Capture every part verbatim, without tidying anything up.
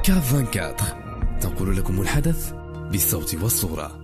كاف أربعة وعشرين تنقل لكم الحدث بالصوت والصورة.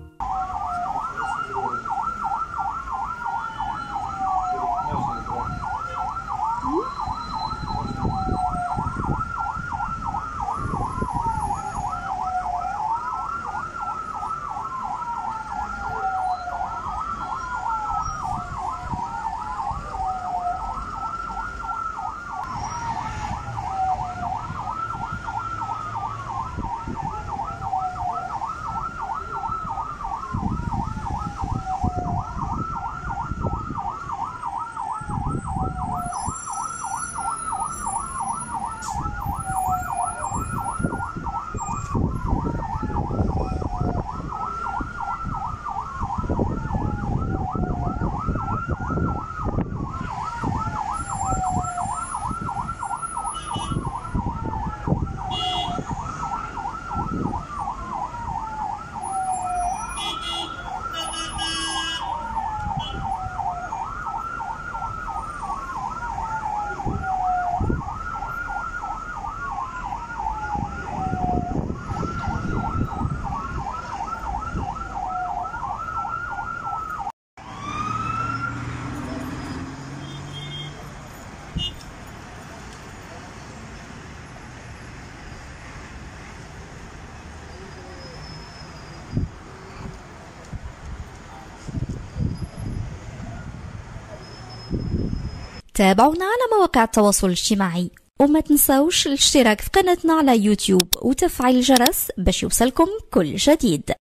تابعونا على مواقع التواصل الاجتماعي، وما تنسوش الاشتراك في قناتنا على يوتيوب وتفعيل الجرس باش يوصلكم كل جديد.